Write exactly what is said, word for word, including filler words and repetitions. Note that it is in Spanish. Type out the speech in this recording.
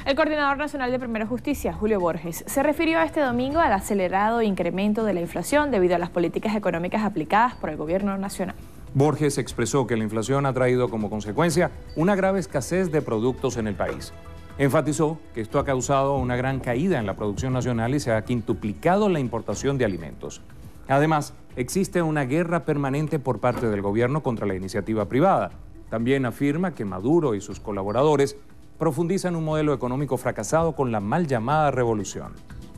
El coordinador nacional de Primera Justicia, Julio Borges, se refirió este domingo al acelerado incremento de la inflación debido a las políticas económicas aplicadas por el gobierno nacional. Borges expresó que la inflación ha traído como consecuencia una grave escasez de productos en el país. Enfatizó que esto ha causado una gran caída en la producción nacional y se ha quintuplicado la importación de alimentos. Además, existe una guerra permanente por parte del gobierno contra la iniciativa privada. También afirma que Maduro y sus colaboradores profundizan un modelo económico fracasado con la mal llamada revolución.